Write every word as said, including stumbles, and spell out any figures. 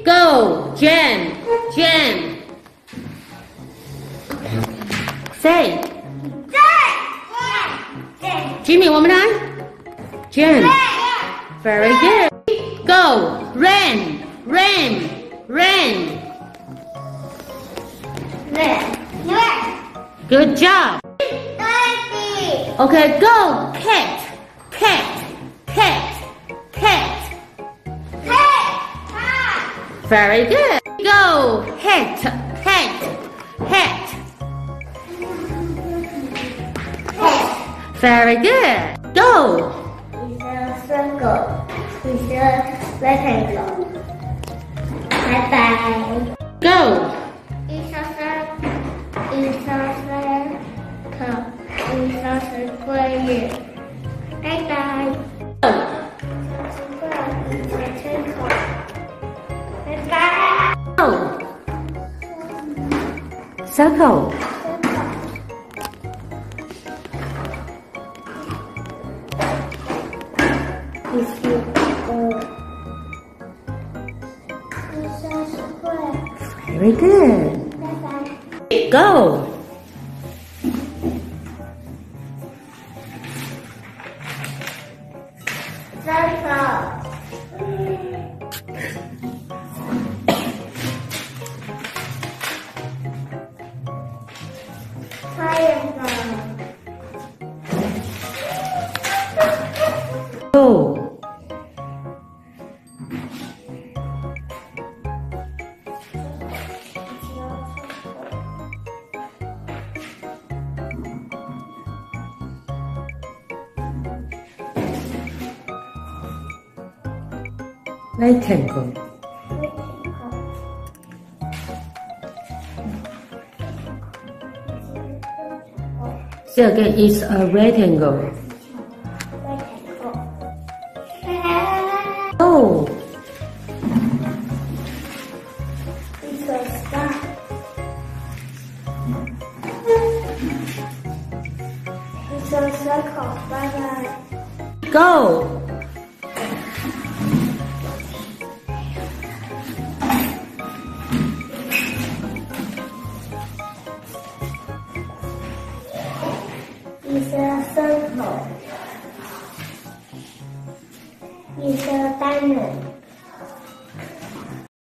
Go, Jen, Jen. Say. Jimmy, one more time. Jen. Very good. Go, Ren, Ren, Ren. Good job. Okay, go, cat, cat, cat, cat. Very good. Go, hat, hat, hat. Very good. Go. It's a circle. It's a rectangle. Bye bye. Go. It's a circle. It's a circle. It's a square. Bye bye. Go. It's a circle. Bye bye. Go. Circle. It's a It's a square. Very good. Bye bye. Go. Circle. Triangle. Go. Rectangle. Say again, it's a rectangle. Go. It's a star. It's a circle. Bye bye. Go. It's a circle. It's a diamond.